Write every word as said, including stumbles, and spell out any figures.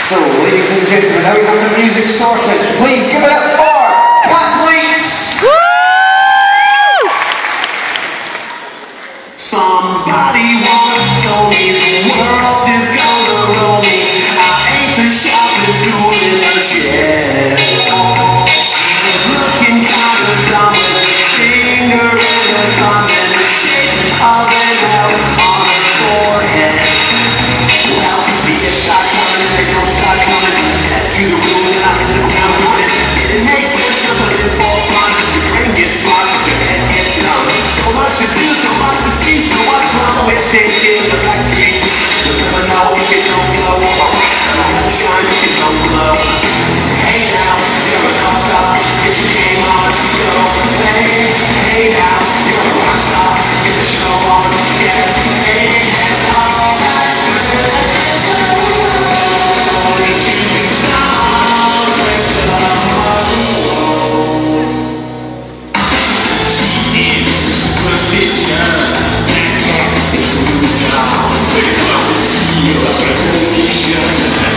So, ladies and gentlemen, now we have the music sorted. Please give it up for Catleaps! Somebody once told me the world is gonna roll me. I ain't the sharpest tool in the shed. She was looking kind of dumb with a finger and a thumb in the shape of an L on her forehead. Well, the hits start coming and they don't start coming. Head to the rules and I hit the ground running. It makes sense to live for fun. Your brain gets smart, but your head gets dumb. So much to do, so much to see, so what's wrong with taking the back street? You never know if you don't blow. Don't shine if you don't glow. Hey now, you're a rock star. Get your game on, go play. Hey now, you're a rock star. Get the show on, get paid. And all that good is the world. And shooting stars with the world. She's in superstitious and can't see who's down. With what you feel, a recognition.